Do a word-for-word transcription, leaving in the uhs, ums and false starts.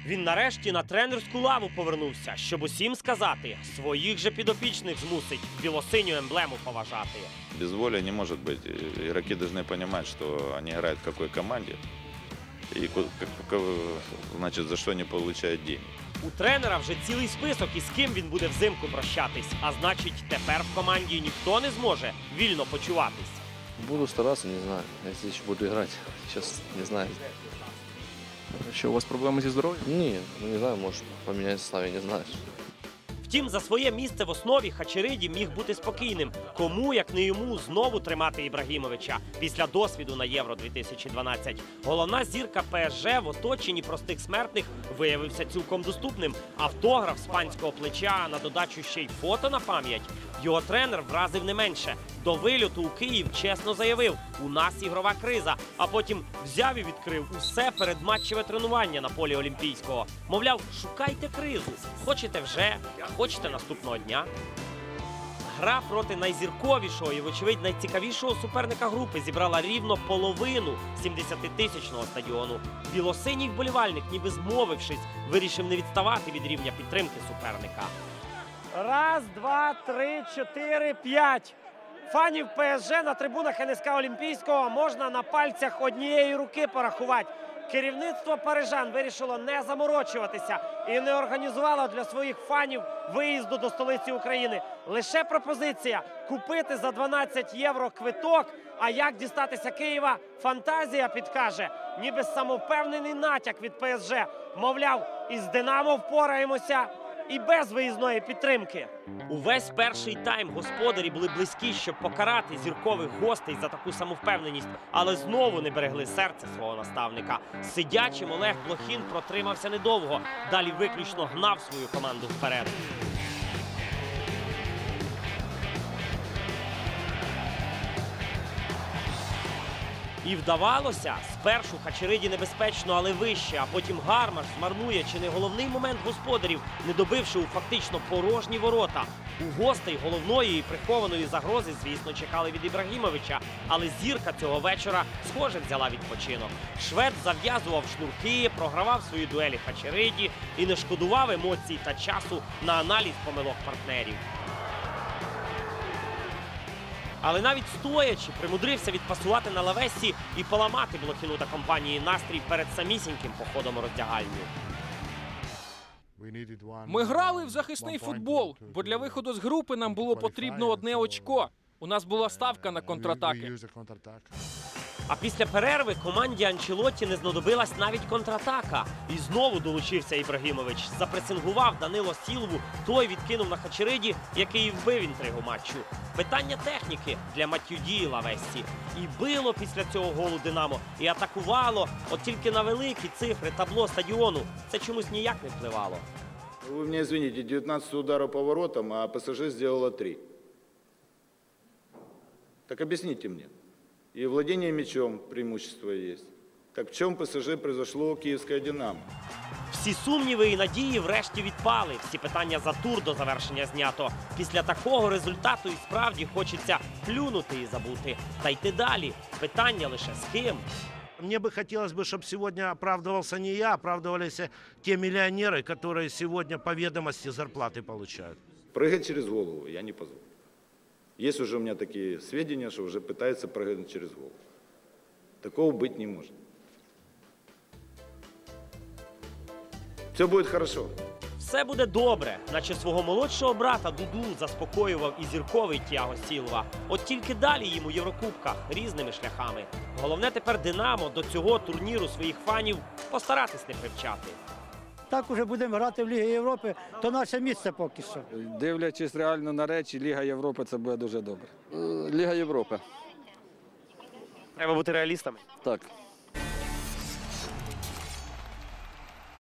Він нарешті на тренерську лаву повернувся, щоб усім сказати, своїх же підопічних змусить білосиню емблему поважати. Без воли не может быть. Игроки должны понимать, что они играют в какой команде и, значит, за что они получают деньги. У тренера вже цілий список, із ким він буде взимку прощатись. А значить, тепер в команді ніхто не зможе вільно почуватись. Буду стараться, не знаю, если еще буду играть. Сейчас не знаю. Що, у вас проблеми зі здоров'ям? Не, ну не знаю, может поменять состав, я не знаю. Втім, за своє місце в основі Хачериді міг бути спокійним. Кому, як не йому, знову тримати Ібрагімовича після досвіду на Євро дві тисячі дванадцять. Головна зірка ПСЖ в оточенні простих смертних виявився цілком доступним. Автограф з панського плеча, на додачу ще й фото на пам'ять. Його тренер вразив не менше. До вильоту у Київ чесно заявив – у нас ігрова криза. А потім взяв і відкрив усе передматчеве тренування на полі Олімпійського. Мовляв, шукайте кризу. Хочете вже, а хочете наступного дня. Гра проти найзірковішого і, вочевидь, найцікавішого суперника групи зібрала рівно половину сімдесятитисячного стадіону. Білосиній вболівальник, ніби змовившись, вирішив не відставати від рівня підтримки суперника. Раз, два, три, чотири, п'ять. Фанів ПСЖ на трибунах ен ес ка Олімпійського можна на пальцях однієї руки порахувати. Керівництво парижан вирішило не заморочуватися і не організувало для своїх фанів виїзду до столиці України. Лише пропозиція – купити за дванадцять євро квиток, а як дістатися Києва – фантазія підкаже. Ніби самовпевнений натяк від ПСЖ. Мовляв, із «Динамо» впораємося і без виїзної підтримки. Увесь перший тайм господарі були близькі, щоб покарати зіркових гостей за таку самовпевненість, але знову не берегли серце свого наставника. Сидячим Олег Блохін протримався недовго, далі виключно гнав свою команду вперед. І вдавалося, спершу Хачериді небезпечно, але вище, а потім Гармаш змарнує чи не головний момент господарів, не добивши у фактично порожні ворота. У гостей головної і прихованої загрози, звісно, чекали від Ібрагімовича, але зірка цього вечора, схоже, взяла відпочинок. Швед зав'язував шнурки, програвав свої дуелі Хачериді і не шкодував емоцій та часу на аналіз помилок партнерів. Але навіть стоячи, примудрився відпасувати на лавесі і поламати Блохіну та компанії настрій перед самісіньким походом у роздягальню. Ми грали в захисний футбол, бо для виходу з групи нам було потрібно одне очко. У нас була ставка на контратаки. А після перерви команді Анчелотті не знадобилась навіть контратака. І знову долучився Ібрагімович. Запресингував Данило Сілву, той відкинув на Хачериді, який і вбив інтригу матчу. Питання техніки для Матюді і Лавесі. І било після цього голу «Динамо», і атакувало, от тільки на великі цифри табло стадіону це чомусь ніяк не впливало. Ви мене извините, дев'ятнадцять ударів по воротам, а ПСЖ зробило три. Так об'ясніть мені. И владение мячом преимущество есть. Так в чем ПСЖ произошло киевское «Динамо»? Всі сумніви і надії врешті відпали. Всі питання за тур до завершення знято. Після такого результату і справді хочеться плюнути і забути. Та йти далі. Питання лише з ким. Мне бы хотелось бы, чтобы сегодня оправдывался не я, оправдывались те миллионеры, которые сегодня по ведомости зарплаты получают. Прыгать через голову я не позволю. Есть уже у меня такие сведения, что уже пытаются прыгать через голову. Такого быть не может. Все будет хорошо. Все буде добре, наче свого молодшого брата Дуду заспокоював і зірковий Тіаго Сілва. От тільки далі їм у Єврокубках різними шляхами. Головне тепер «Динамо» до цього турніру своїх фанів постаратись не привчати. Так уже будемо грати в Лігі Європи, то наше місце поки що. Дивлячись реально на речі, Ліга Європи – це буде дуже добре. Лига Европы. Треба бути реалістами. Так.